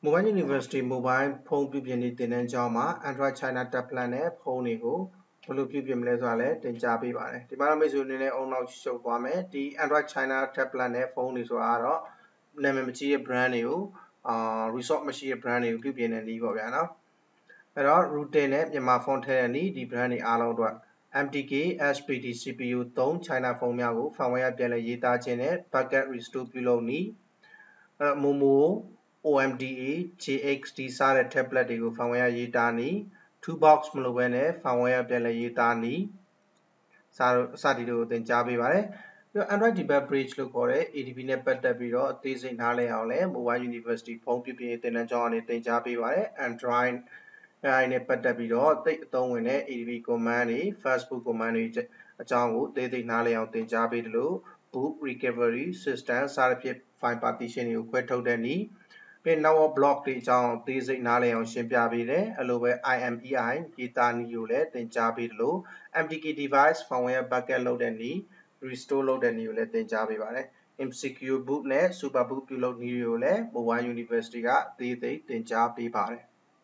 Mobile University Mobile Phone ပြုပြင်နေတဲ့တင်ကြောင်းမှာ Android China Tab Plan နဲ့ဖုန်းတွေကိုဘယ်လိုပြုပြင်မလဲဆိုတာလည်းတင်ကြားပေးပါတယ်ဒီမှာတော့မိတ်ဆွေအနေနဲ့အုံနောက်ရှုပ်သွားမယ်ဒီ Android China Tab Plan နဲ့ဖုန်းတွေဆိုတာကတော့နာမည်မကြီးတဲ့ brand တွေကိုresort မရှိတဲ့ brand တွေကိုပြုပြင်တဲ့နည်းပေါ့ဗျာနော်အဲ့တော့ routing နဲ့မြန်မာဖုန်းထည့်တဲ့နည်းဒီ brand တွေအားလုံးအတွက် MTK SPD CPU 3 China ဖုန်းများကို firmware ပြန်လည်ရေးသားခြင်းနဲ့ bucket restore ပြုလုပ်နည်းMomo OMDA JXD စတဲ့ tablet တွေကို firmware ရေးသားနည်း 2box မလိုဘဲနဲ့ firmware ပြန်လည်ရေးသားနည်းစသည်တို့ကိုသင်ကြားပေးပါတယ်ပြီးတော့ Android debug bridge လို့ခေါ်တဲ့ ADB နဲ့ပတ်သက်ပြီးတော့အသေးစိတ်နားလည်အောင်လဲ Mobile University ဖုန်းပြုပြင်သင်တန်းကျောင်းအနေနဲ့သင်ကြားပေးပါတယ် Android နဲ့ပတ်သက်ပြီးတော့သိအသုံးဝင်တဲ့ ADB command တွေ Facebook command တွေအကြောင်းကိုအသေးစိတ်နားလည်အောင်သင်ကြားပေးတယ်လို့ boot recovery system စသဖြင့် file partition တွေကိုခွဲထုတ်တဲ့နည်းပြီးနောက် block တွေအကြောင်းအသေးစိတ်နားလည်အောင်ရှင်းပြပေးတယ်အဲ့လိုပဲ IMEI ရေးသားနည်းကိုလည်းသင်ကြားပေးတယ်လို့ MTK device firmware backup လုပ်တဲ့နည်း restore လုပ်တဲ့နည်းကိုလည်းသင်ကြားပေးပါတယ် MCQ boot နဲ့ super boot ပြုလုပ်နည်းတွေကိုလည်း Mobile University ကအသေးစိတ်သင်ကြားပေးပါတယ်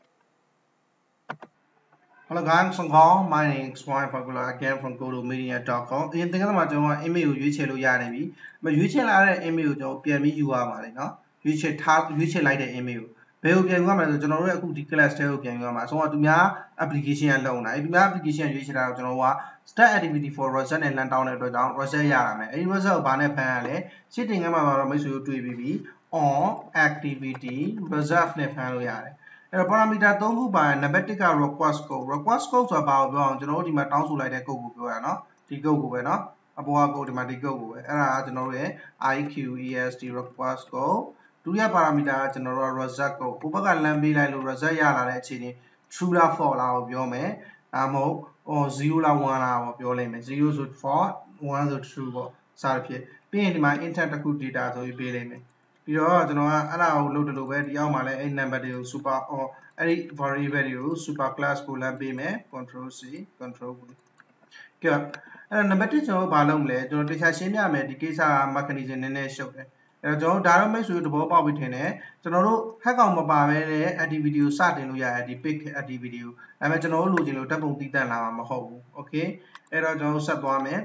Hello guys, my name is Swai Fakula again from gotomedia.com အရင်သင်ခန်းစာမှာကျွန်တော်က email ကိုရွေးချယ်လို့ရနေပြီရွေးချယ်လာတဲ့ email ကိုကျွန်တော်ပြန်ပြီးယူရမှာလေနော်ရွေးချယ်လိုက်တဲ့ email ကိုဘယ်ကိုပြန်ယူရမလဲဆိုကျွန်တော်တို့အခုဒီ class ထဲကိုပြန်ယူရမှာအဆုံးကသူများ application ကလုံတာသူများ application ရွေးချယ်တာတော့ကျွန်တော်က start activity for result နဲ့လမ်းတောင်းတဲ့အတွက်ကြောင့် result ရတာမယ်အဲဒီ result ကိုဘာနဲ့ဖမ်းရလဲရှင်းတင်ခန်းမှာတော့မိတ်ဆွေတို့တွေ့ပြီး on activity result နဲ့ဖမ်းလို့ရတယ်အဲ့တော့ parameter 3ခုပါနံပါတ်1က request code ဆိုတာဘာကိုပြောအောင်ကျွန်တော်တို့ဒီမှာတောင်းဆိုလိုက်တဲ့ code ကိုပြောရအောင်ဒီ code ကိုပဲเนาะအပေါ်က code ဒီမှာဒီ code ကိုပဲအဲ့ဒါကကျွန်တော်တို့ရဲ့ IQEST request code ဒုတိယ parameter ကကျွန်တော်တို့ result code ဟိုဘက်ကလမ်းပေးလိုက်လို့ result ရလာတဲ့အခြေအနေ true လား false လားကိုပြောမယ်ဒါမှမဟုတ်0လား1လားကိုပြောလိုက်မယ်0ဆို false 1ဆို true ပေါ့စသဖြင့်ပြီးရင်ဒီမှာ intent တစ်ခု data ဆိုပြီးပေးလိုက်မယ်ပြီးတော့ကျွန်တော်ကအဲ့ဒါကိုလုပ်တယ်လို့ပဲဒီအောက်မှာလည်းအဲ့ number တွေကို super အဲ့ဒီ variable တွေကို super class ကိုလမ်းပေးမယ် control C control V ကဲအဲ့တော့ number 1ကျွန်တော်ဘာလုပ်မလဲကျွန်တော်တရားရှင်းပြမယ်ဒီကိစ္စက mechanism နည်းနည်းရှုပ်တယ်အဲ့တော့ကျွန်တော်ဒါတော့မိတ်ဆွေတို့သဘောပေါက်ပြီထင်တယ်ကျွန်တော်တို့ hack ကောင်မပါဘဲနဲ့ activity ကိုစတင်လို့ရတယ်ဒီ pick activity ကိုဒါပေမဲ့ကျွန်တော်တို့လိုချင်လို့ဓာတ်ပုံတည်တံ့လာမှာမဟုတ်ဘူး okay အဲ့တော့ကျွန်တော်ဆက်သွားမယ်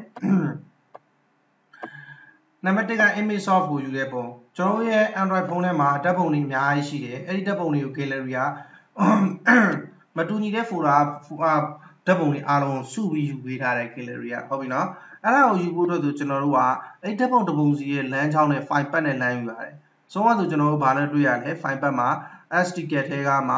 နံပါတ်1က image source ကိုယူတဲ့ပုံကျွန်တော်ရဲ့ Android ဖုန်းထဲမှာဓာတ်ပုံတွေအများကြီးရှိတယ်အဲ့ဒီဓာတ်ပုံတွေကို gallery ကမတူညီတဲ့ folder ဓာတ်ပုံတွေအားလုံးစုပြီးယူပေးထားတဲ့ gallery ကဟုတ်ပြီနော်အဲ့ဒါကိုယူဖို့အတွက်ဆိုကျွန်တော်တို့ကအဲ့ဓာတ်ပုံတစ်ပုံစီရဲ့လမ်းကြောင်းနဲ့ file path နဲ့လမ်းယူရတယ်ဆုံးသွားဆိုကျွန်တော်တို့ဘာနဲ့တွေ့ရလဲ file path မှာ SD card ထဲကမှာ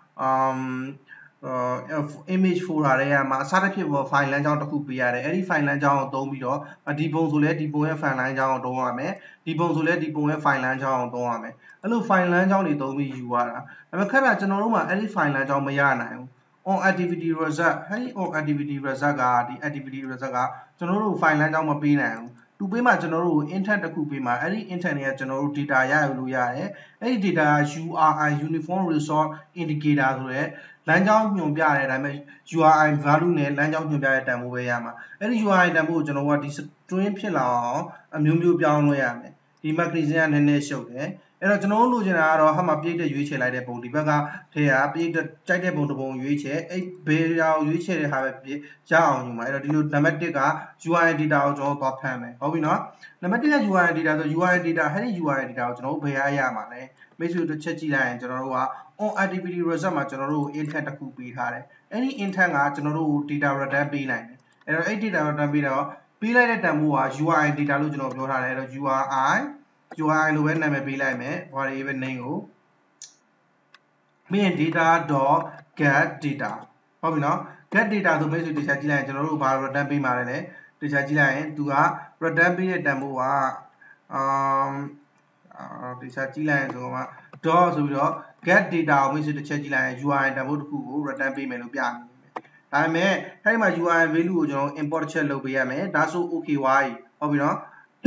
image folder တွေကမှာအစားတစ်ဖြစ်ပေါ် file လမ်းကြောင်းတစ်ခုပေးရတယ်အဲ့ဒီ file လမ်းကြောင်းကိုသုံးပြီးတော့ဒီပုံဆိုလဲဒီပုံရဲ့ file လမ်းကြောင်းကိုသုံးရမယ်ဒီပုံဆိုလဲဒီပုံရဲ့ file လမ်းကြောင်းကိုသုံးရမယ်အဲ့လို file လမ်းကြောင်းတွေသုံးပြီးယူရတာဒါပေမဲ့ခက်တာကျွန်တော်တို့မှာအဲ့ဒီ file လမ်းကြောင်းမရနိုင်ဘူး on activity result ဟဲ့ on activity result ကဒီ activity result ကကျွန်တော်တို့ file လမ်းကြောင်းမပေးနိုင်ဘူးသူပေးမှကျွန်တော်တို့ intent တစ်ခုပေးမှအဲ့ဒီ intent တွေကကျွန်တော်တို့ data ရယူလို့ရတယ်အဲ့ဒီ data က URI uniform resource indicator ဆိုတဲ့လမ်းကြောင်းညွှန်ပြတယ်ဒါပေမဲ့ URI value နဲ့လမ်းကြောင်းညွှန်ပြတဲ့တန်ဖိုးပဲရမှာအဲ့ဒီ URI တန်ဖိုးကိုကျွန်တော်ကဒီ string ဖြစ်လာအောင်အမျိုးမျိုးပြောင်းလို့ရမယ်ဒီ mechanism ကနည်းနည်းရှုပ်တယ်အဲ့တော့ကျွန်တော်တို့လိုချင်တာကတော့ဟာမှာပြည့်တဲ့ရွေးချယ်လိုက်တဲ့ပုံဒီဘက်ကထဲကပြည့်တဲ့ကြိုက်တဲ့ပုံတစ်ပုံရွေးချယ်အဲ့ဘေးရာကိုရွေးချယ်တဲ့ဟာပဲပြရအောင်ယူမှာအဲ့တော့ဒီလိုနံပါတ်1က URI data ကိုကျွန်တော်သွားဖမ်းမယ်ဟုတ်ပြီနော်နံပါတ်1က URI data ဆို URI data ဟဲ့ဒီ URI data ကိုကျွန်တော်တို့ဘယ်ရမှာလဲမိတ်ဆွေတို့ချက်ကြည့်လိုက်ရင်ကျွန်တော်တို့က on activity result မှာကျွန်တော်တို့ intent တစ်ခုပေးထားတယ်အဲ့ဒီ intent ကကျွန်တော်တို့ data return ပေးနိုင်တယ်အဲ့တော့အဲ့ data return ပေးတော့ပေးလိုက်တဲ့တန်ဖိုးက URI data လို့ကျွန်တော်ပြောထားတယ်အဲ့တော့ URI လို့ပဲနာမည်ပေးလိုက်မယ် variable name ကိုပြီးရင် data.get data ဟုတ်ပြီနော် get data ဆိုမိတ်ဆွေတရားကြည့်လိုက်ရင်ကျွန်တော်တို့ဘာ return ပေးမှာလဲတရားကြည့်လိုက်ရင်သူက return ပေးတဲ့တန်ဖိုးကတရားကြည့်လိုက်ရင်ဆိုတော့ dot ဆိုပြီးတော့ get data ကိုမိတ်ဆွေတစ်ချက်ကြည့်လိုက်ရင် URI တန်ဖိုးတစ်ခုကို return ပေးမယ်လို့ပြနေတယ်ဒါပေမဲ့အဲ့ဒီမှာ URI value ကိုကျွန်တော် import ချက်လုပ်ပေးရမယ်ဒါဆို okay ဝါးဟုတ်ပြီနော်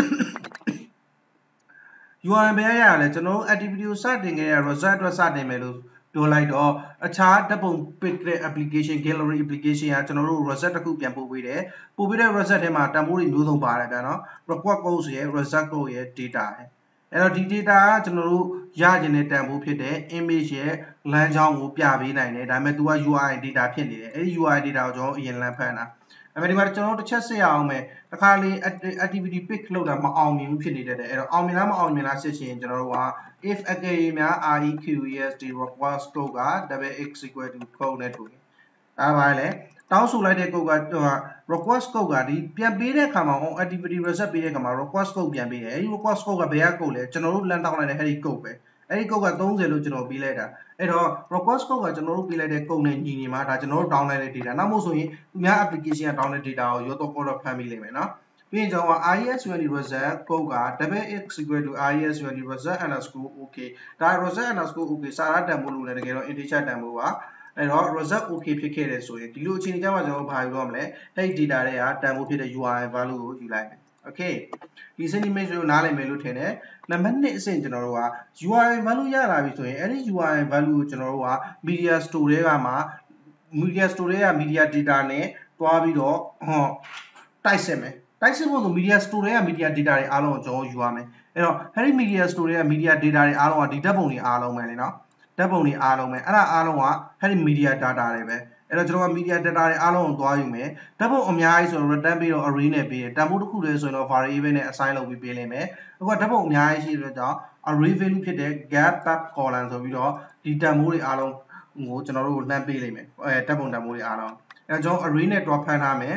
URI ပဲရရလဲကျွန်တော်တို့ activity ကိုစတင်ခဲ့ရ result အတွက်စတင်မယ်လို့ပြောလိုက်တော့အခြားဓာတ်ပုံ pick တဲ့ application gallery application ကကျွန်တော်တို့ result တစ်ခုပြန်ပို့ပေးတယ်ပို့ပေးတဲ့ result ထဲမှာတန်ဖိုးတွေမျိုးစုံပါတယ်ဗျာနော် request code ရဲ့ result code ရဲ့ data ရဲ့အဲ့တော့ဒီ data ကကျွန်တော်တို့ရကျင်တဲ့တန်ဖိုးဖြစ်တဲ့ image ရဲ့လမ်းကြောင်းကိုပြပေးနိုင်တယ်ဒါပေမဲ့ तू က URI data ဖြစ်နေတယ်အဲ့ဒီ URI data ကိုကျွန်တော်အရင်လမ်းဖတ်တာအဲ့ဒီမှာကျွန်တော်တို့တစ်ချက်စစ်ရအောင်မယ်တစ်ခါလေး activity pick လုပ်တာမအောင်မြင်ဘူးဖြစ်နေတယ်အဲ့တော့အောင်မြင်လားမအောင်မြင်လားစစ်ချင်ကျွန်တော်တို့က if အကယ်၍များ request request scope က x equal to code နဲ့တူတယ်အဲ့ပါလေတောင်းဆိုလိုက်တဲ့ code က request code ကဒီပြန်ပေးတဲ့အခါမှာ on activity reset ပေးတဲ့အခါမှာ request code ပြန်ပေးတယ်အဲဒီ request code ကဘယ်က code လဲကျွန်တော်တို့လမ်းတောင်းလိုက်တဲ့အဲဒီ code ပဲအဲဒီ code က30လို့ကျွန်တော်ပေးလိုက်တာအဲ့တော့ request code ကကျွန်တော်တို့ပေးလိုက်တဲ့ code နဲ့ညီညီမှာဒါကျွန်တော်တို့ down လိုက်တဲ့ data နောက်မို့ဆိုရင်သူများ application က down တဲ့ data ကိုရောတော့ code ဖမ်းမိလိမ့်မယ်နော်ပြီးရင်ကျွန်တော်က IES-UNI result code က x equal to IES-UNI result underscore okay ဒါ result underscore okay စာရတန်ဖိုးလို့လည်းတကယ်တော့ integer တန်ဖိုးပါအဲ့တော့ result okay ဖြစ်ခဲ့တယ်ဆိုရင်ဒီလိုအခြေအနေကြမှာကျွန်တော်ဘာယူတော့မလဲအဲ့ဒီ data တွေကတန်ဖိုးဖြစ်တဲ့ URI value ကိုယူလိုက်မယ် okay ဒီစနစ်မိတ်ဆွေကိုနားလည်မယ်လို့ထင်တယ်နံပါတ်1အဆင့်ကျွန်တော်တို့က URI value ရလာပြီဆိုရင်အဲ့ဒီ URI value ကိုကျွန်တော်တို့က media store တွေကမှာ media store တွေက media data နဲ့တွားပြီးတော့တိုက်စစ်မယ်တိုက်စစ်ဖို့ဆို media store တွေက media data တွေအားလုံးကိုကျွန်တော်ယူရမယ်အဲ့တော့အဲ့ဒီ media store တွေက media data တွေအားလုံးကဒီဓာတ်ပုံတွေအားလုံးပဲလေနော်ဓာတ်ပုံတွေအားလုံးပဲအဲ့ဒါအားလုံးကအဲ့ဒီ media data တွေပဲအဲ့တော့ကျွန်တော်က media data တွေအားလုံးကိုသွားယူမယ်ဓာတ်ပုံအများကြီးဆိုတော့ return ပြီးတော့ array နဲ့ပေးတယ်တန်ဖိုးတစ်ခုတည်းဆိုရင်တော့ variable နဲ့ assign လုပ်ပြီးပေးလိမ့်မယ်အခုကဓာတ်ပုံအများကြီးရှိတဲ့အတွက်ကြောင့် array value ဖြစ်တဲ့ gap back column ဆိုပြီးတော့ဒီတန်ဖိုးတွေအားလုံးကိုကျွန်တော်တို့လှမ်းပေးလိမ့်မယ်ဓာတ်ပုံတန်ဖိုးတွေအားလုံးအဲ့တော့ကျွန်တော် array နဲ့တွားဖမ်းထားမယ်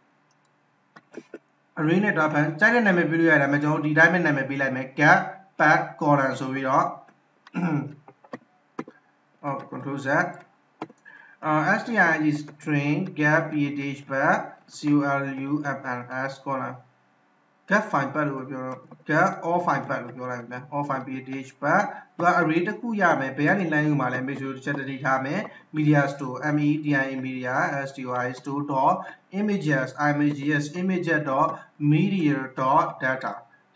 array နဲ့တွားဖမ်းကြိုက်တဲ့နာမည်ပေးလို့ရတယ်ကျွန်တော်ဒီတိုင်းပဲနာမည်ပေးလိုက်မယ် gap back column ဆိုပြီးတော့control Z string string gap ph back culfns column gap file back လို့ပြောတော့ gap all file back လို့ပြောလိုက်မယ် all file ph back သူက array တစ်ခုရမယ်ဘယ်ကနေလမ်းယူမှာလဲ make sure တစ်ချက်တတိထားမယ် media store media media store store dot images images dot media dot data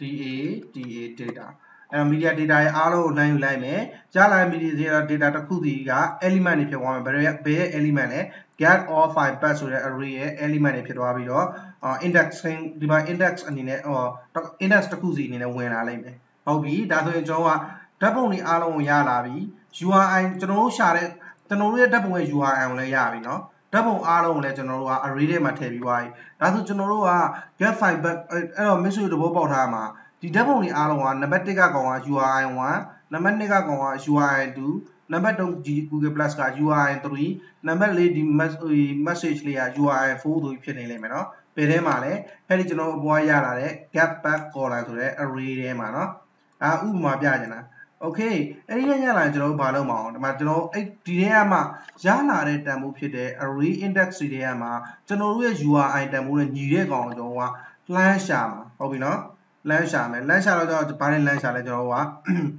data အဲ့တော့ media data ရဲ့အားလုံးကိုလမ်းယူလိုက်မယ်ကြားလာတဲ့ media data တစ်ခုစီက element တွေဖြစ်သွားမယ်ဘယ်ရဲ့ element လဲ get all file path ဆိုတဲ့ array ရဲ့ element တွေဖြစ်သွားပြီးတော့indexing ဒီမှာ index အနေနဲ့index တစ်ခုစီအနေနဲ့ဝင်လာလိမ့်မယ်ဟုတ်ပြီဒါဆိုရင်ကျွန်တော်ကဓာတ်ပုံတွေအားလုံးကိုရလာပြီ URI ကျွန်တော်တို့ရှာတဲ့ကျွန်တော်တို့ရဲ့ဓာတ်ပုံရဲ့ URI ကိုလည်းရပြီเนาะဓာတ်ပုံအားလုံးကိုလည်းကျွန်တော်တို့က array ထဲမှာထည့်ပြီးသွားပြီဒါဆိုကျွန်တော်တို့က get file back အဲ့တော့ message သဘောပေါက်ထားမှာဒီဓာတ်ပုံတွေအားလုံးကနံပါတ်1ကကောင်က URI 1နံပါတ်2ကကောင်က URI 2နံပါတ်3ဒီ Google Plus က URI 3နံပါတ်4ဒီ message လေးက URI 4ဆိုပြီးဖြစ်နေလိမ့်မယ်เนาะဘယ်ထဲမှာလဲအဲ့ဒီကျွန်တော်အပေါ်ရလာတဲ့ gap back column ဆိုတဲ့ array ထဲမှာเนาะဥပမာပြချင်တာ okay အဲ့ဒီညလာကျွန်တော်တို့ဘာလုပ်မအောင်ဒီမှာကျွန်တော်အဲ့ဒီထဲမှာရလာတဲ့တန်ဖိုးဖြစ်တဲ့ array index တွေထဲမှာကျွန်တော်တို့ရဲ့ URI တန်ဖိုးနဲ့ညီတဲ့ကောင်ကိုကျွန်တော်ကလှမ်းရှာမှာဟုတ်ပြီเนาะလမ်းရှာမယ်လမ်းရှာတော့ကျွန်တော်ဘာနဲ့လမ်းရှာလဲကျွန်တော်တို့က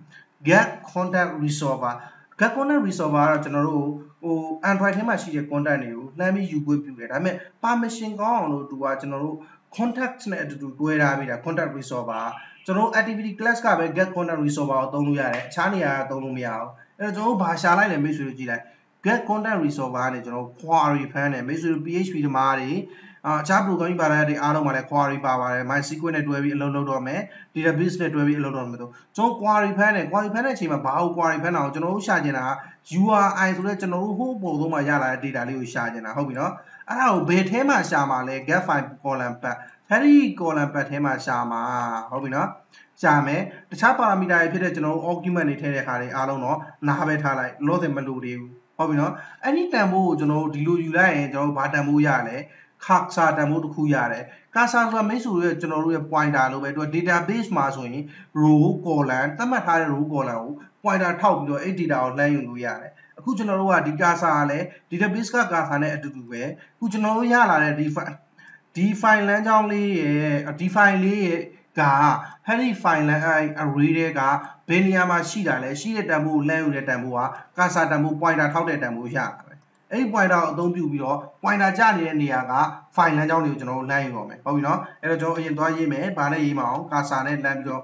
get content resolver get content resolver ကတော့ကျွန်တော်တို့Android ထဲမှာရှိတဲ့ content တွေကိုလှမ်းပြီးယူခွင့်ပြုတယ်ဒါပေမဲ့ permission ကောင်းအောင်လို့သူကကျွန်တော်တို့ context နဲ့အတူတူတွဲထားပြီးတာ content resolver ကျွန်တော်တို့ activity class ကပဲ get content resolver ကိုသုံးလို့ရတယ်အခြားနေရာကသုံးလို့မရအောင်အဲ့တော့ကျွန်တော်တို့ဘာရှာလိုက်လဲမိတ်ဆွေတို့ကြည့်လိုက် get content resolver နဲ့ကျွန်တော် query ဖမ်းတယ်မိတ်ဆွေတို့ PHP ဓမ္မတွေအခြား programming ဘာသာတွေအားလုံးမှာလည်း query ပါပါတယ် MySQL နဲ့တွဲပြီးအလုပ်လုပ်တော့မယ် database နဲ့တွဲပြီးအလုပ်လုပ်မယ်ဆိုကျွန်တော် query ဖမ်းတယ် query ဖမ်းတဲ့အချိန်မှာဘာကို query ဖမ်းတာကိုကျွန်တော်တို့ရှာချင်တာ URI ဆိုတဲ့ကျွန်တော်တို့ဟိုပုံဆုံးမှာရလာတဲ့ data လေးကိုရှာချင်တာဟုတ်ပြီနော်အဲ့ဒါကိုဘယ်ထဲမှာရှာမှာလဲ get file column path အဲ့ဒီ column path ထဲမှာရှာမှာဟုတ်ပြီနော်ရှာမယ်တခြား parameter တွေဖြစ်တဲ့ကျွန်တော်တို့ argument တွေထည့်တဲ့ခါတွေအားလုံးတော့နားပဲထားလိုက်လို့တယ်မလို့သေးဘူးဟုတ်ပြီနော်အဲ့ဒီတန်ဖိုးကိုကျွန်တော်တို့ဒီလိုယူလိုက်ရင်ကျွန်တော်တို့ဘာတန်ဖိုးရလဲcursor တန်ဖိုးတစ်ခုရတယ် cursor ဆိုတာမိတ်ဆွေတို့ကျွန်တော်တို့ရဲ့ pointer လို့ပဲသူက database မှာဆိုရင် row column သတ်မှတ်ထားတဲ့ row column ကို pointer ထောက်ပြီးတော့အဲ့ data ကိုလှမ်းယူလို့ရတယ်အခုကျွန်တော်တို့ကဒီ cursor ကလည်း database က cursor နဲ့အတူတူပဲအခုကျွန်တော်တို့ရလာတဲ့ဒီ file လမ်းကြောင်းလေးရဲ့ဒီ file လေးရဲ့ကအဲ့ဒီ file လမ်း array တွေကဘယ်နေရာမှာရှိတာလဲရှိတဲ့တန်ဖိုးကိုလှမ်းယူတဲ့တန်ဖိုးက cursor တန်ဖိုး pointer ထောက်တဲ့တန်ဖိုးရတာပဲအဲ့ဒီ pointer ကိုအသုံးပြုပြီးတော့ pointer ကျနေတဲ့နေရာက file လမ်းကြောင်းတွေကိုကျွန်တော်တို့လှမ်းယူပါမယ်ဟုတ်ပြီနော်အဲ့တော့ကျွန်တော်အရင်သွားရေးမယ်ဗာနဲ့ရေးမအောင် cursor နဲ့လှမ်းပြီးတော့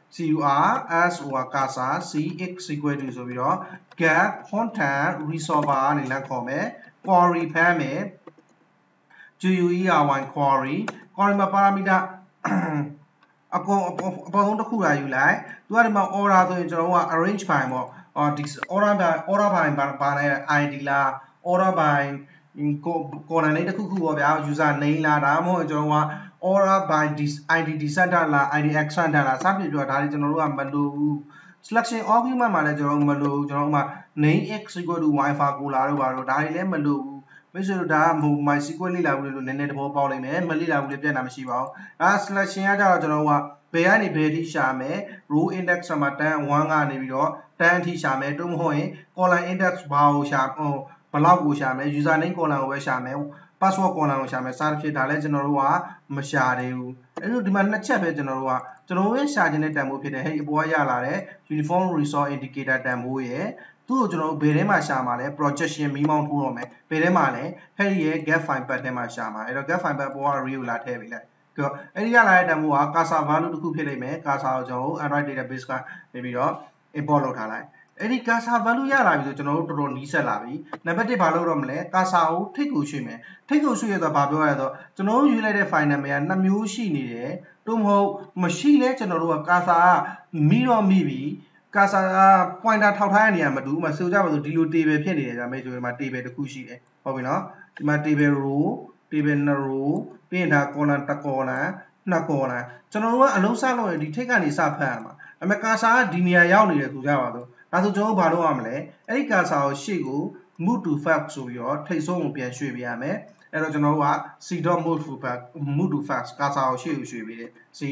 cursor cx equal to ဆိုပြီးတော့ get content resolver အနေနဲ့ခေါ်မယ် query ဖမ်းမယ် query မှာ parameter အပေါ်ဆုံးတစ်ခုလာယူလိုက်သူကဒီမှာ order ဆိုရင်ကျွန်တော်တို့က arrange by ပေါ့ဒီ order by ဘာလဲ id လား order by coordinate တစ်ခုပေါ့ဗျာ user name လားဒါမှမဟုတ်ကျွန်တော်တို့က order by id descender လား id extender လားစပြီးတော့ဒါတွေကျွန်တော်တို့ကမလိုဘူး selection argument မှာလည်းကျွန်တော်တို့မလိုဘူးကျွန်တော်တို့မှာ name x equal to wifi ကိုလာတော့ပါတော့ဒါတွေလည်းမလိုဘူးမိတ်ဆွေတို့ဒါက MySQL လေ့လာဘူးလို့နည်းနည်းသဘောပေါက်လိမ့်မယ်မလေ့လာဘူးလေပြတ်တာမရှိပါဘူးဒါ selection ကကြတော့ကျွန်တော်တို့ကဘယ်ကနေဘယ်ထိရှာမယ် row index မှာတန်း1ကနေပြီးတော့တန်းအထိရှာမယ်တို့မဟုတ်ရင် column index ဘာကိုရှာဘလောက်ကိုရှာမယ် user name column ကိုပဲရှာမယ် password column ကိုရှာမယ်စသဖြင့်ဒါလည်းကျွန်တော်တို့ကမရှာသေးဘူးအဲ့လိုဒီမှာနှစ်ချက်ပဲကျွန်တော်တို့ရဲ့ရှာခြင်းတဲ့တန်ဖိုးဖြစ်တယ်ဟဲ့အပေါ်ကရလာတဲ့ uniform resource indicator တန်ဖိုးရဲ့သူ့ကိုကျွန်တော်တို့ဘယ်ထဲမှာရှာမှာလဲ projection မီးမောင်းထိုးတော့မယ်ဘယ်ထဲမှာလဲဟဲ့ရဲ့ get file path ထဲမှာရှာမှာအဲ့တော့ get file path ပေါ်က array ကိုလာထည့်ပေးလိုက်အဲ့ဒီရလာတဲ့တန်ဖိုးက cursor value တစ်ခုဖြစ်လိမ့်မယ် cursor ကိုကျွန်တော်တို့ Android database ကနေပြီးတော့ import လုပ်ထားလိုက်အဲ့ဒီ cursor value ရလာပြီဆိုကျွန်တော်တို့တော်တော်နီးစက်လာပြီနံပါတ်1ဘာလုပ်တော့မလဲ cursor ကိုထိပ်ကိုရွှေ့မယ်ထိပ်ကိုရွှေ့ရတော့ဘာပြောရလဲဆိုတော့ကျွန်တော်တို့ယူလိုက်တဲ့ file name က2မျိုးရှိနေတယ်တို့မဟုတ်မရှိလဲကျွန်တော်တို့က cursor ကမိတော့မိပြီ cursor က pointer ထောက်ထားတဲ့နေရာမတူဘူးမဆိုကြပါစို့ဒီလို table ဖြစ်နေတယ်ကြာမိတ်ဆွေဒီမှာ table တစ်ခုရှိတယ်ဟုတ်ပြီနော်ဒီမှာ table row table 2 row ပြီးရင်ဒါ column 1 column 2 column ကျွန်တော်တို့ကအလုံးစလုပ်ရင်ဒီထိပ်ကနေစဖတ်ရမှာဒါပေမဲ့ cursor ကဒီနေရာရောက်နေတယ်ဆိုကြပါစို့ဒါဆိုကျွန်တော်တို့ဘာလုပ်ရမလဲအဲ့ဒီ cursor ကိုရှေ့ကို move to fact ဆိုပြီးတော့ထိပ်ဆုံးကိုပြန်ရွှေ့ပြရမယ်အဲ့တော့ကျွန်တော်တို့က c.move to fact cursor ကိုရှေ့ကိုရွှေ့ပေးတယ်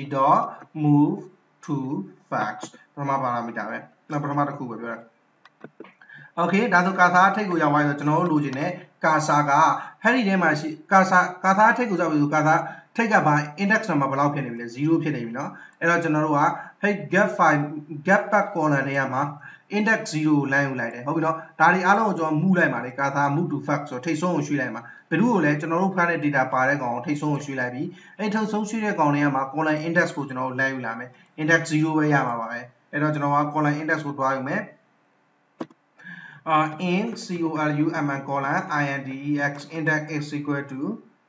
c.move to fact ပထမပါရာမီတာပဲနောက်ပထမတစ်ခုပဲပြောတာ okay ဒါဆို cursor ထိပ်ကိုရောက်သွားပြီဆိုကျွန်တော်တို့လိုချင်တဲ့ cursor ကအဲ့ဒီထဲမှာရှိ cursor ထိပ်ကိုရောက်ပြီဆို cursor ထိပ်ကဘာ index number ဘယ်လောက်ဖြစ်နေပြီလဲ0ဖြစ်နေပြီเนาะအဲ့တော့ကျွန်တော်တို့က hey get back column ထဲမှာ index 0ကိုလမ်းယူလိုက်တယ်ဟုတ်ပြီเนาะဒါတွေအားလုံးကိုကျွန်တော် move လိုက်ပါလေ cursor move to fact ဆိုထိပ်ဆုံးကိုရွှေ့လိုက်မှာဘယ်လိုကိုလဲကျွန်တော်တို့ဖမ်းတဲ့ data ပါတဲ့ကောင်ကိုထိပ်ဆုံးကိုရွှေ့လိုက်ပြီအဲ့ထိပ်ဆုံးရွှေ့တဲ့ကောင်တွေကမှာ column index ကိုကျွန်တော်တို့လမ်းယူလာမယ် index 0ပဲရမှာပါပဲအဲ့တော့ကျွန်တော်က column index ကိုတွားယူမယ်in column index index is equal to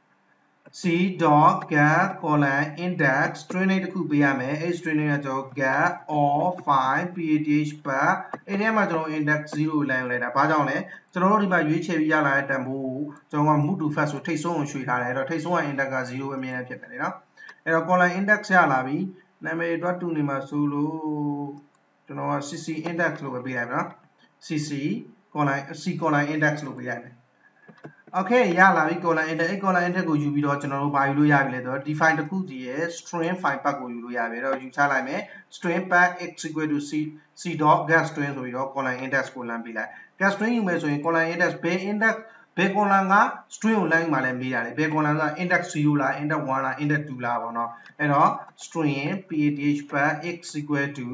c.get column index string name တစ်ခုပေးရမယ်အဲ့ string name ကကျွန်တော် get all file path path အဲ့ဒီမှာကျွန်တော် index 0ကိုလမ်းယူလိုက်တာဘာကြောင့်လဲကျွန်တော်တို့ဒီမှာရွေးချယ်ပြီးရလာတဲ့တန်ဖိုးကိုကျွန်တော်က move to fact ဆိုထိပ်ဆုံးကိုရွှေ့ထားတယ်အဲ့တော့ထိပ်ဆုံးက index က0အမြဲတမ်းဖြစ်တယ်เนาะအဲ့တော့ column index ရလာပြီနာမည်တွက်တူနေမှာဆိုလို့ကျွန်တော်က cc index လို့ပဲပေးလိုက်မယ်เนาะ cc column index လို့ပေးလိုက်မယ်okay ရလာပြီ column index အဲ့ column index ကိုယူပြီးတော့ကျွန်တော်တို့ဘာယူလို့ရပြီလဲဆိုတော့ define တစ်ခုစီရဲ့ string file path ကိုယူလို့ရပြီအဲ့တော့ယူချလိုက်မယ် string path x equal to c.get string ဆိုပြီးတော့ column index ကိုလမ်းပေးလိုက် get string ယူမယ်ဆိုရင် column index ဘယ် column က string ကိုလမ်းယူမှလည်းမေးတာလေဘယ် column က index 0လား index 1လား index 2လားပေါ့နော်အဲ့တော့ string path path x equal to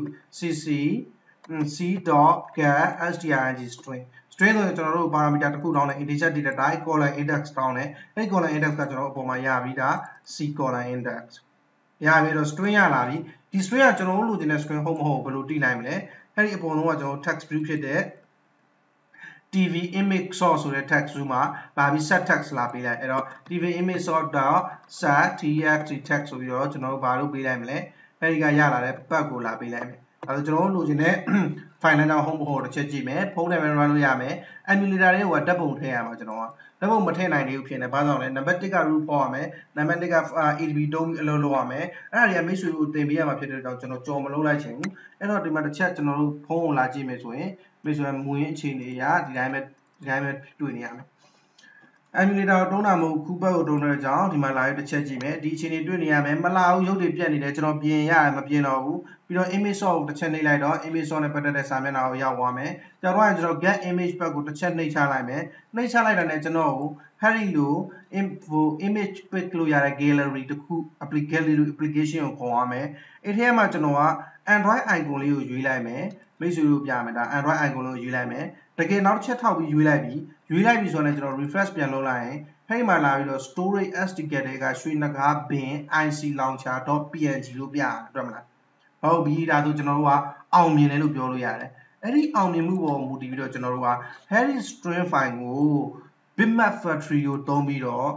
c.get string ဆိုရင်ကျွန်တော်တို့ parameter တစ်ခုတောင်းတယ် integer data type column index တောင်းတယ်အဲ့ column index ကကျွန်တော်တို့အပေါ်မှာရပြီဒါ c column index ရပြီတော့ string ရလာပြီဒီ string ကကျွန်တော်တို့လိုချင်တဲ့ string ဟုတ်မဟုတ်ဘယ်လိုတိနိုင်မလဲအဲ့ဒီအပေါ်လုံးကကျွန်တော် text view ဖြစ်တဲ့ tv image source ဆိုတဲ့ text view မှာလာပြီး set text လာပေးလိုက်အဲ့တော့ tv image source.set txt text ဆိုပြီးတော့ကျွန်တော်တို့ဘာလို့ပေးလိုက်မလဲအဲ့ဒီကရလာတဲ့ပတ်ကိုလာပေးလိုက်မယ်အဲ့တော့ကျွန်တော်တို့လိုချင်တဲ့ file လမ်းကြောင်းဟုတ်မဟုတ်တစ်ချက်ကြည့်မယ်ဖုန်းနဲ့ပဲ run လို့ရမယ် emulator တွေကဓာတ်ပုံထည့်ရမှာကျွန်တော်ကဓာတ်ပုံမထည့်နိုင်သေးဘူးဖြစ်နေဘာကြောင့်လဲနံပါတ်1က root ပေါ်ရမယ်နံပါတ်2က adb တုံးအလုပ်လုပ်ရမယ်အဲ့ဒါတွေကမိတ်ဆွေတို့သင်ပေးရမှာဖြစ်တဲ့ကြောင့်ကျွန်တော်ကြော်မလုပ်လိုက်ချင်ဘူးအဲ့တော့ဒီမှာတစ်ချက်ကျွန်တော်တို့ဖုန်းကိုလာကြည့်မယ်ဆိုရင်မိတ်ဆွေမူရင်းအခြေအနေအရဒီတိုင်းပဲတွေ့နေရမယ်emulator ကိုတုံးတာမဟုတ်ခုပတ်ကိုတုံးတဲ့အကြောင်းဒီမှာလာရတစ်ချက်ကြည့်မယ်ဒီအခြေအနေတွေ့နေရမယ်မလာဘူးရုပ်တွေပြတ်နေတယ်ကျွန်တော်ပြင်ရမပြင်တော့ဘူးပြီးတော့ image source ကိုတစ်ချက်နှိပ်လိုက်တော့ image source နဲ့ပတ်သက်တဲ့စာမျက်နှာကိုရောက်သွားမယ်ကြောက်တော့ကျွန်တော် get image ဘက်ကိုတစ်ချက်နှိပ်ချလိုက်မယ်နှိပ်ချလိုက်တာနဲ့ကျွန်တော်ကို Harry လို image pick လို့ရတဲ့ gallery တစ်ခု application ကိုခေါ်ရမယ်အဲ့ထဲမှာကျွန်တော်က Android icon လေးကိုရွေးလိုက်မယ်မိတ်ဆွေတို့ပြမယ်ဒါ Android icon လေးကိုရွေးလိုက်မယ်တကယ်နောက်တစ်ချက်ထောက်ပြီးရွေးလိုက်ပြီဆိုတော့ကျွန်တော် refresh ပြန်လုပ်လိုက်ရင်အဲ့မှာလာပြီးတော့ storage sd card တွေကရွှေနဂါးဘင် ic launcher.png လို့ပြရတယ်မလားဟုတ်ပြီဒါဆိုကျွန်တော်တို့ကအောင်မြင်တယ်လို့ပြောလို့ရတယ်အဲ့ဒီအောင်မြင်မှုပေါ်မူတည်ပြီးတော့ကျွန်တော်တို့က Harry string file ကို bitmap factory ကိုသုံးပြီးတော့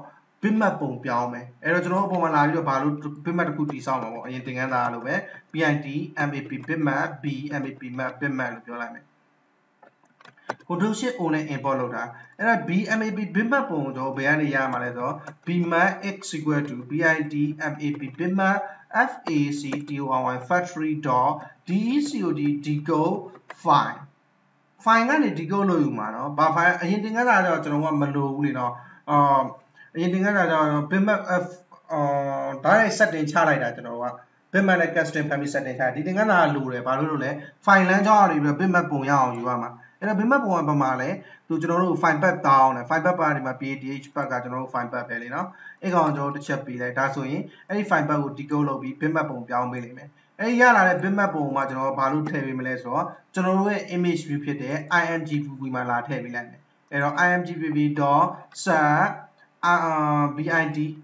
bitmap ပုံပြောင်းမယ်အဲ့တော့ကျွန်တော်တို့အပေါ်မှာလာပြီးတော့ဘာလို့ bitmap တစ်ခုတည်ဆောက်မှာပေါ့အရင်သင်ခန်းစာလိုပဲ bit map bitmap b map map bitmap လို့ပြောလိုက်မယ်control shift o နဲ့ import လုပ်တာအဲ့ဒါ bmap bitmap ပုံကိုကျွန်တော်ဘယ်ကနေရမှာလဲဆိုတော့ bmap x equal to bit map bitmap factory factory dot decode decode file file ကနေ decode လုပ်ယူမှာเนาะဘာ file အရင်သင်ခန်းစာတော့ကျွန်တော်ကမလိုဘူးလေเนาะအရင်သင်ခန်းစာတော့ bitmap f ဒါနဲ့ setting ချလိုက်တာကျွန်တော်က bitmap နဲ့ custom family setting ချဒီသင်ခန်းစာကလိုတယ်ဘာလို့လဲ file လမ်းကြောင်းကနေပြီးတော့ bitmap ပုံရအောင်ယူရမှာအဲ့တော့ bitmap ပုံကဘာမှလဲသူကျွန်တော်တို့ file path တောင်းတယ် file path ပါဒီမှာ pdh path ကကျွန်တော်တို့ file path ပဲလေเนาะအဲ့ကောင်ကျွန်တော်တစ်ချက်ပေးလိုက်ဒါဆိုရင်အဲ့ဒီ file path ကို decode လုပ်ပြီး bitmap ပုံပြောင်းပေးလိမ့်မယ်အဲ့ဒီရလာတဲ့ bitmap ပုံမှာကျွန်တော်ဘာလို့ထည့်ပေးမလဲဆိုတော့ကျွန်တော်တို့ရဲ့ image view ဖြစ်တဲ့ imgview မှာလာထည့်ပေးလိုက်မယ်အဲ့တော့ imgview.set bid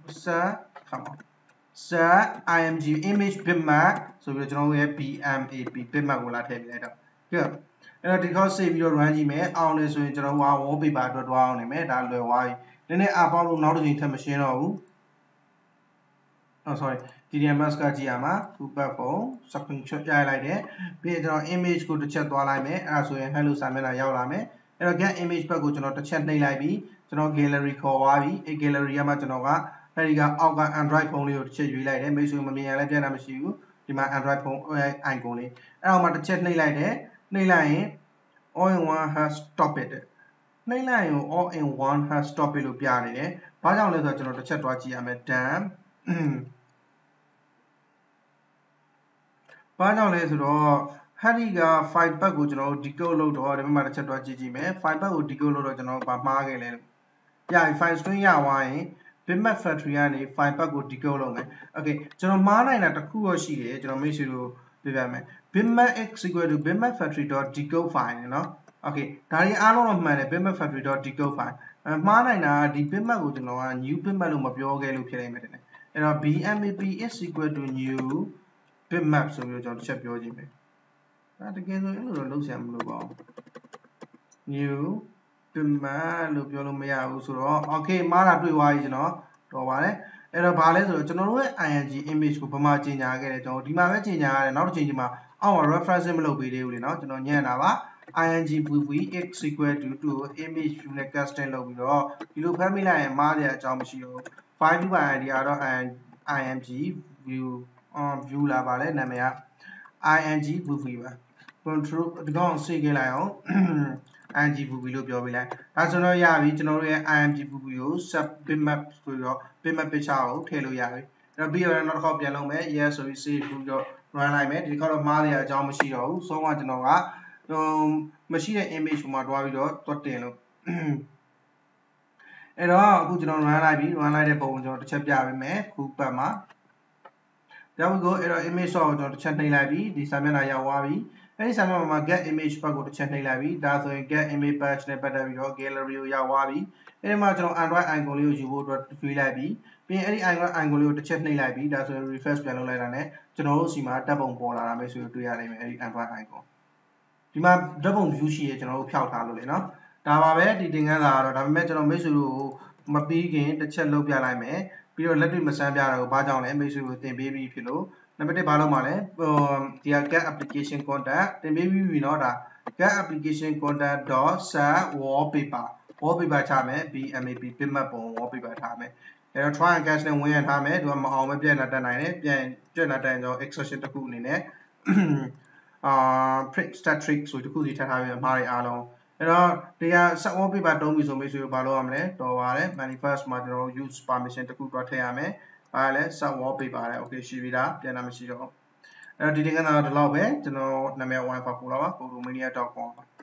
set img image bitmap ဆိုပြီးတော့ကျွန်တော်တို့ရဲ့ bmap bitmap ကိုလာထည့်ပေးလိုက်တော့ကဲအဲ့တော့ဒီခေါက် save ပြီးတော့ run ကြည့်မယ်အောင်လေဆိုရင်ကျွန်တော်တို့က wallpaper အတွက်တွားအောင်နေမယ်ဒါလွယ်သွားပြီနည်းနည်းအပေါင်းလို့နောက်တစ်ချိန်ထပ်မရှင်းတော့ဘူးsorry TDMS ကကြည့်ရမှာ Google phone screenshot ပြလိုက်တယ်ပြီးတော့ကျွန်တော် image ကိုတစ်ချက်သွားလိုက်မယ်အဲ့ဒါဆိုရင် hello စာမျက်နှာရောက်လာမယ်အဲ့တော့ get image ဘက်ကိုကျွန်တော်တစ်ချက်နှိပ်လိုက်ပြီးကျွန်တော် gallery ခေါ်သွားပြီအဲ့ gallery ကမှကျွန်တော်ကအဲ့ဒီကအောက်က Android phone လေးကိုတစ်ချက်ရွေးလိုက်တယ်မိတ်ဆွေမမြင်ရလဲပြန်တာမရှိဘူးဒီမှာ Android phone icon လေးအဲ့တော့မှတစ်ချက်နှိပ်လိုက်တယ်နှိပ်လိုက်ရင် all in one has stop it နှိပ်လိုက်ရင် all in one has stop it လို့ပြနေတယ်ဘာကြောင့်လဲဆိုတော့ကျွန်တော်တစ်ချက်တွားကြည့်ရမယ် done ဘာကြောင့်လဲဆိုတော့ဟာဒီက file path ကိုကျွန်တော်တို့ decode လုပ်တော့ဒီဘက်မှာတစ်ချက်တွားကြည့်ကြည့်မယ် file path ကို decode လုပ်တော့ကျွန်တော်တို့ဗမှားခဲ့လဲလို့ရပြီ file string ရသွားရင် bitmap factory ကနေ file path ကို decode လုပ်မယ် okay ကျွန်တော်မှားနိုင်တာတစ်ခုတော့ရှိတယ်ကျွန်တော်မိတ်ဆွေတို့ပြပြမယ် bitmap x equal to bitmap factory.decode file เนาะ okay ဒါတွေအားလုံးတော့မှန်တယ် bitmap factory.decode file မှားနိုင်တာဒီ bitmap ကိုကျွန်တော်က new bitmap လို့မပြောခဲ့လို့ဖြစ်နေမယ်တဲ့အဲ့တော့ bmap is equal to new bitmap ဆိုပြီးတော့ကျွန်တော်တစ်ချက်ပြောကြည့်မယ်အဲ့တကယ်ဆိုအဲ့လိုတော့လုပ်ဆရာမလို့ပါဘူး new bitmap လို့ပြောလို့မရဘူးဆိုတော့ okay မှားတာတွေ့သွားပြီကျွန်တော်တော်ပါတယ်အဲ့တော့ဘာလဲဆိုတော့ကျွန်တော်တို့ရဲ့ img image ကိုဘာမှကြီးညာခဲ့တယ်ကျွန်တော်ဒီမှာပဲကြီးညာရတယ်နောက်တစ်ချိန်ဒီမှာအောက်မှာ reference မလုပ်ပေးသေးဘူးလေနော်ကျွန်တော်ညံ့တာပါ img x equal to image view နဲ့ custom လုပ်ပြီးတော့ဒီလိုဖမ်းမိလိုက်ရင်မှားတဲ့အကြောင်းမရှိဘူး file to id ကတော့ img view လာပါလေနာမည်က img view ပါ control ဒီကောင်စိတ်ခဲ့လိုက်အောင်img view လို့ပြောပေးလိုက်ဒါဆိုတော့ရပြီကျွန်တော်တို့ရဲ့ img view ကို sub bitmap ဆိုတော့ bitmap picture ကိုထည့်လို့ရပြီအဲ့တော့ပြီးတော့နောက်တစ်ခေါက်ပြန်လုပ်မယ် yes ဆိုပြီး save ပြီးတော့ run လိုက်မယ်ဒီခေါက်တော့မှားတဲ့အကြောင်းမရှိတော့ဘူးဆုံးကကျွန်တော်ကမရှိတဲ့ image မှာတွားပြီးတော့တွတ်တင်လို့အဲ့တော့အခုကျွန်တော် run လိုက်ပြီ run လိုက်တဲ့ပုံကိုကျွန်တော်တစ်ချက်ပြပေးမယ်ခုပတ်မှာthere we go အဲ့တော့ image ကိုကျွန်တော်တစ်ချက်နှိပ်လိုက်ပြီဒီစာမျက်နှာရောက်သွားပြီအဲ့ဒီစာမျက်နှာမှာ get image ဘက်ကိုတစ်ချက်နှိပ်လိုက်ပြီဒါဆိုရင် get image patch နဲ့ပတ်သက်ပြီးတော့ gallery ကိုရောက်သွားပြီအဲ့ဒီမှာကျွန်တော် Android icon လေးကိုယူဖို့အတွက်ရွေးလိုက်ပြီပြီးရင်အဲ့ဒီ icon လေးကိုတစ်ချက်နှိပ်လိုက်ပြီဒါဆိုရင် refresh ပြန်လုပ်လိုက်တာနဲ့ကျွန်တော်တို့စီမှာဓာတ်ပုံပေါ်လာတာမျိုးဆိုတွေ့ရနိုင်မယ်အဲ့ဒီ Android icon ဒီမှာဓာတ်ပုံ view ရှိရကျွန်တော်တို့ဖျောက်ထားလို့လေနော်ဒါပါပဲဒီသင်ခန်းစာကတော့ဒါပေမဲ့ကျွန်တော်မိတ်ဆွေတို့မပြီးခင်တစ်ချက်လုပ်ပြလိုက်မယ်ပြီးတော့လက်တွေ့မစမ်းပြတာကိုဘာကြောင့်လဲမိတ်ဆွေတို့သင်ပေးပြီးဖြစ်လို့နံပါတ်1ဘာလို့မှလဲဒီက get application content သင်ပေးပြီးပြီเนาะဒါ get application content.set wallpaper ချမယ် bmap bitmap ပုံ wallpaper ထားမယ်အဲ့တော့ try and catch နဲ့ဝင်ရထားမယ်သူကမအောင်မပြတ်လာတက်နိုင်တယ်ပြန်ပြတ်လာတက်ရင်တော့ exception တစ်ခုအနေနဲ့print static ဆိုတခုစီထပ်ထားပြီးအမှားတွေအားလုံးအဲ့တော့ဒီက set wallpaper တုံးပြီဆိုမိတ်ဆွေတို့ဘာလုပ်ရမလဲတော်ပါတယ် manifest မှာကျွန်တော် use permission တခုတွားထည့်ရမယ်ဘာလဲ set wallpaper လဲ okay ရှိပြီလားပြန်လာမရှိတော့အဲ့တော့ဒီသင်ခန်းစာတော့ဒီလောက်ပဲကျွန်တော်နာမည် wifi ပို့လာပါ godomedia.com ပါ